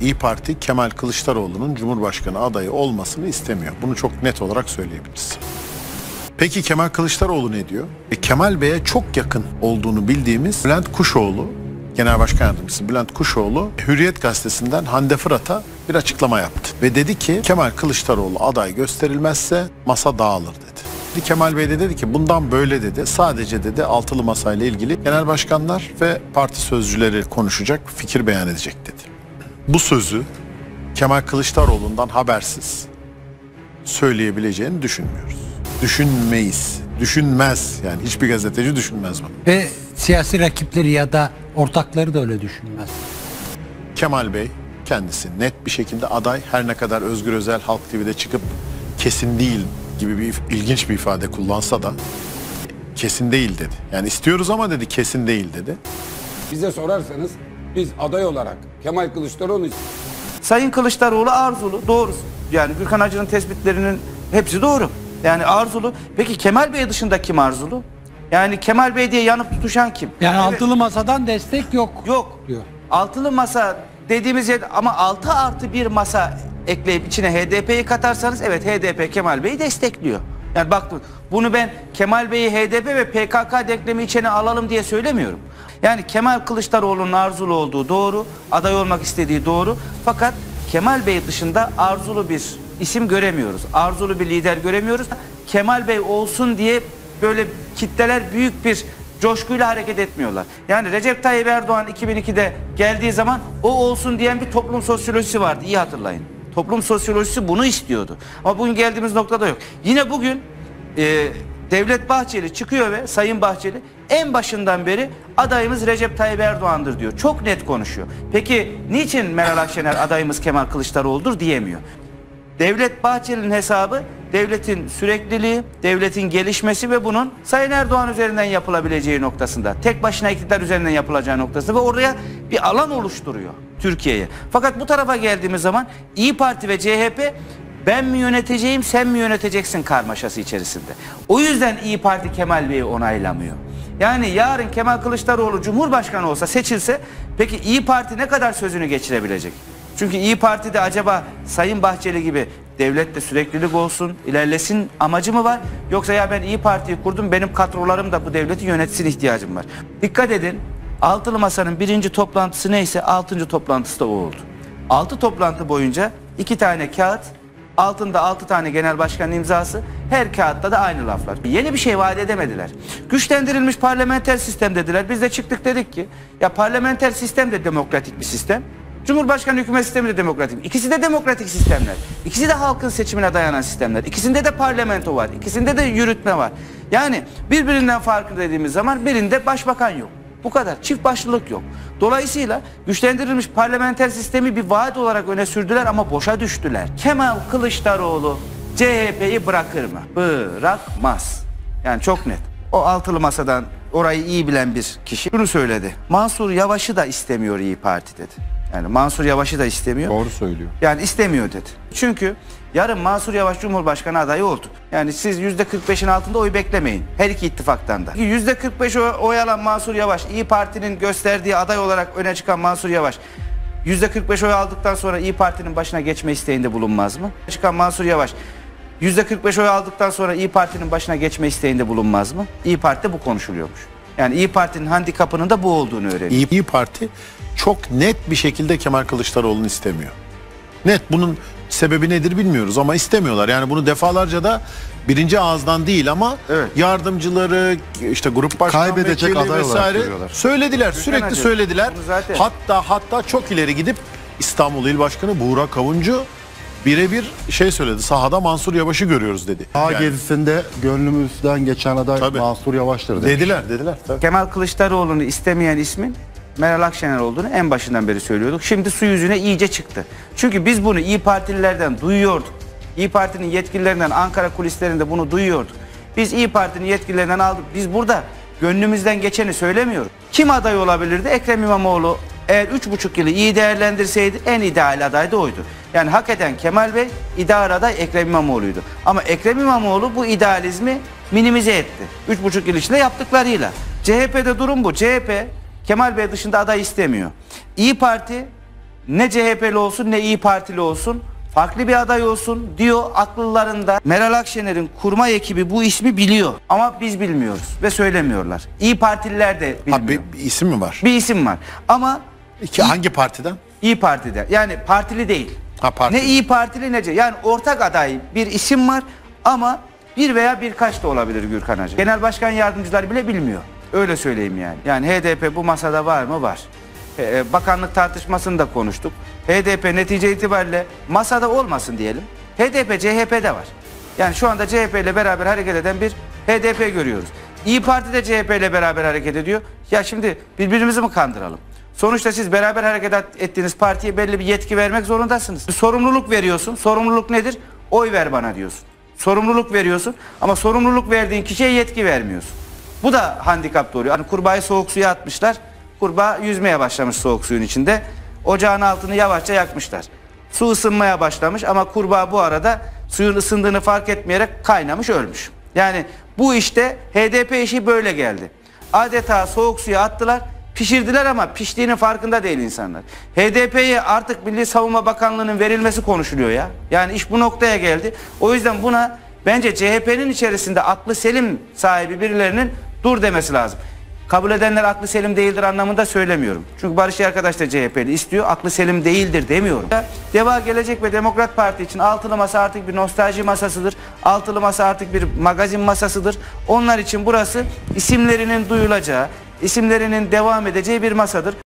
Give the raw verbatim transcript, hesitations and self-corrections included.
İYİ Parti Kemal Kılıçdaroğlu'nun Cumhurbaşkanı adayı olmasını istemiyor. Bunu çok net olarak söyleyebiliriz. Peki Kemal Kılıçdaroğlu ne diyor? E, Kemal Bey'e çok yakın olduğunu bildiğimiz Bülent Kuşoğlu, Genel Başkan Yardımcısı Bülent Kuşoğlu, Hürriyet Gazetesi'nden Hande Fırat'a bir açıklama yaptı. Ve dedi ki Kemal Kılıçdaroğlu aday gösterilmezse masa dağılır dedi. Kemal Bey de dedi ki bundan böyle dedi. Sadece dedi altılı masayla ilgili genel başkanlar ve parti sözcüleri konuşacak, fikir beyan edecek dedi. Bu sözü Kemal Kılıçdaroğlu'ndan habersiz söyleyebileceğini düşünmüyoruz. Düşünmeyiz. Düşünmez. Yani hiçbir gazeteci düşünmez bunu. Ve siyasi rakipleri ya da ortakları da öyle düşünmez. Kemal Bey kendisi net bir şekilde aday. Her ne kadar Özgür Özel Halk T V'de çıkıp kesin değil gibi bir ilginç bir ifade kullansa da kesin değil dedi. Yani istiyoruz ama dedi kesin değil dedi. Bize sorarsanız biz aday olarak Kemal Kılıçdaroğlu Sayın Kılıçdaroğlu arzulu, doğrusu. Yani Gürkan Hacı'nın tespitlerinin hepsi doğru. Yani arzulu. Peki Kemal Bey dışında kim arzulu? Yani Kemal Bey diye yanıp tutuşan kim? Yani evet. altılı masadan destek yok. Yok. Diyor. Altılı masa dediğimiz yer ama altı artı bir masa ekleyip içine H D P'yi katarsanız evet H D P Kemal Bey'i destekliyor. Yani baktım bunu ben Kemal Bey'i H D P ve P K K denklemi içine alalım diye söylemiyorum. Yani Kemal Kılıçdaroğlu'nun arzulu olduğu doğru, aday olmak istediği doğru. Fakat Kemal Bey dışında arzulu bir isim göremiyoruz. Arzulu bir lider göremiyoruz. Kemal Bey olsun diye böyle kitleler büyük bir coşkuyla hareket etmiyorlar. Yani Recep Tayyip Erdoğan iki bin ikide geldiği zaman o olsun diyen bir toplum sosyolojisi vardı. İyi hatırlayın. Toplum sosyolojisi bunu istiyordu. Ama bugün geldiğimiz noktada yok. Yine bugün e, Devlet Bahçeli çıkıyor ve Sayın Bahçeli en başından beri adayımız Recep Tayyip Erdoğan'dır diyor. Çok net konuşuyor. Peki niçin Meral Akşener adayımız Kemal Kılıçdaroğlu'dur diyemiyor. Devlet Bahçeli'nin hesabı devletin sürekliliği, devletin gelişmesi ve bunun Sayın Erdoğan üzerinden yapılabileceği noktasında. Tek başına iktidar üzerinden yapılacağı noktasında ve oraya bir alan oluşturuyor Türkiye'ye. Fakat bu tarafa geldiğimiz zaman İYİ Parti ve C H P ben mi yöneteceğim sen mi yöneteceksin karmaşası içerisinde. O yüzden İYİ Parti Kemal Bey'i onaylamıyor. Yani yarın Kemal Kılıçdaroğlu Cumhurbaşkanı olsa seçilse peki İYİ Parti ne kadar sözünü geçirebilecek? Çünkü İYİ Parti'de acaba Sayın Bahçeli gibi devlette süreklilik olsun, ilerlesin amacı mı var? Yoksa ya ben İYİ Parti'yi kurdum, benim kadrolarım da bu devleti yönetsin ihtiyacım var. Dikkat edin, Altılı Masa'nın birinci toplantısı neyse altıncı toplantısı da o oldu. Altı toplantı boyunca iki tane kağıt, altında altı tane genel başkanın imzası, her kağıtta da aynı laflar. Yeni bir şey vaat edemediler. Güçlendirilmiş parlamenter sistem dediler. Biz de çıktık dedik ki ya parlamenter sistem de demokratik bir sistem. Cumhurbaşkanı hükümet sistemi de demokratik. İkisi de demokratik sistemler. İkisi de halkın seçimine dayanan sistemler. İkisinde de parlamento var. İkisinde de yürütme var. Yani birbirinden farklı dediğimiz zaman birinde başbakan yok. Bu kadar. Çift başlılık yok. Dolayısıyla güçlendirilmiş parlamenter sistemi bir vaat olarak öne sürdüler ama boşa düştüler. Kemal Kılıçdaroğlu C H P'yi bırakır mı? Bırakmaz. Yani çok net. O altılı masadan orayı iyi bilen bir kişi şunu söyledi. Mansur Yavaş'ı da istemiyor İYİ Parti dedi. Yani Mansur Yavaş'ı da istemiyor. Doğru söylüyor. Yani istemiyor dedi. Çünkü yarın Mansur Yavaş Cumhurbaşkanı adayı oldu. Yani siz yüzde kırk beşin altında oy beklemeyin. Her iki ittifaktan da. yüzde kırk beş oy alan Mansur Yavaş, İYİ Parti'nin gösterdiği aday olarak öne çıkan Mansur Yavaş yüzde kırk beş oy aldıktan sonra İYİ Parti'nin başına geçme isteğinde bulunmaz mı? Çıkan Mansur Yavaş yüzde kırk beş oy aldıktan sonra İYİ Parti'nin başına geçme isteğinde bulunmaz mı? İYİ Parti'de bu konuşuluyormuş. Yani İYİ Parti'nin handikapının da bu olduğunu öğreniyor. İYİ Parti çok net bir şekilde Kemal Kılıçdaroğlu'nu istemiyor. Net, bunun sebebi nedir bilmiyoruz ama istemiyorlar. Yani bunu defalarca da birinci ağızdan değil ama evet, yardımcıları, işte grup başkan vekili vesaire söylediler. Sürekli Hacı, söylediler. Hatta hatta çok ileri gidip İstanbul İl Başkanı Buğra Kavuncu birebir şey söyledi. Sahada Mansur Yavaş'ı görüyoruz dedi. Daha yani gezisinde gönlümüzden geçen aday tabii Mansur Yavaş'tır demiş. Dediler, dediler. Tabii. Kemal Kılıçdaroğlu'nu istemeyen ismin Meral Akşener olduğunu en başından beri söylüyorduk. Şimdi su yüzüne iyice çıktı. Çünkü biz bunu İYİ Partililerden duyuyorduk. İYİ Parti'nin yetkililerinden Ankara kulislerinde bunu duyuyorduk. Biz İYİ Parti'nin yetkililerinden aldık. Biz burada gönlümüzden geçeni söylemiyoruz. Kim aday olabilirdi? Ekrem İmamoğlu eğer üç buçuk yılı iyi değerlendirseydi en ideal aday da oydu. Yani hak eden Kemal Bey, ideal aday Ekrem İmamoğlu'ydu. Ama Ekrem İmamoğlu bu idealizmi minimize etti. Üç buçuk yıl içinde yaptıklarıyla. C H P'de durum bu. C H P Kemal Bey dışında aday istemiyor. İYİ Parti ne C H P'li olsun ne İyi Partili olsun farklı bir aday olsun diyor akıllarında. Meral Akşener'in kurma ekibi bu ismi biliyor ama biz bilmiyoruz ve söylemiyorlar. İyi Partililer de bilmiyor. Ha, bir, bir isim mi var? Bir isim var ama İki, hangi partiden? İyi Parti'de, yani partili değil. Ha, partili. Ne İyi Partili nece. Yani ortak aday bir isim var ama bir veya birkaç da olabilir Gürkan Hacı. Genel başkan yardımcıları bile bilmiyor. Öyle söyleyeyim yani. Yani H D P bu masada var mı? Var. Ee, bakanlık tartışmasını da konuştuk. H D P netice itibariyle masada olmasın diyelim. H D P C H P'de var. Yani şu anda C H P ile beraber hareket eden bir H D P görüyoruz. İyi Parti de C H P ile beraber hareket ediyor. Ya şimdi birbirimizi mi kandıralım? Sonuçta siz beraber hareket ettiğiniz partiye belli bir yetki vermek zorundasınız. Bir sorumluluk veriyorsun. Sorumluluk nedir? Oy ver bana diyorsun. Sorumluluk veriyorsun ama sorumluluk verdiğin kişiye yetki vermiyorsun. Bu da handikap doğuruyor. Hani kurbağayı soğuk suya atmışlar. Kurbağa yüzmeye başlamış soğuk suyun içinde. Ocağın altını yavaşça yakmışlar. Su ısınmaya başlamış ama kurbağa bu arada suyun ısındığını fark etmeyerek kaynamış, ölmüş. Yani bu işte H D P işi böyle geldi. Adeta soğuk suya attılar, pişirdiler ama piştiğinin farkında değil insanlar. H D P'ye artık Milli Savunma Bakanlığı'nın verilmesi konuşuluyor ya. Yani iş bu noktaya geldi. O yüzden buna bence C H P'nin içerisinde aklı selim sahibi birilerinin dur demesi lazım. Kabul edenler aklı selim değildir anlamında söylemiyorum. Çünkü Barış arkadaş da C H P'li istiyor. Aklı selim değildir demiyorum. Deva Gelecek ve Demokrat Parti için altılı masa artık bir nostalji masasıdır. Altılı masa artık bir magazin masasıdır. Onlar için burası isimlerinin duyulacağı, isimlerinin devam edeceği bir masadır.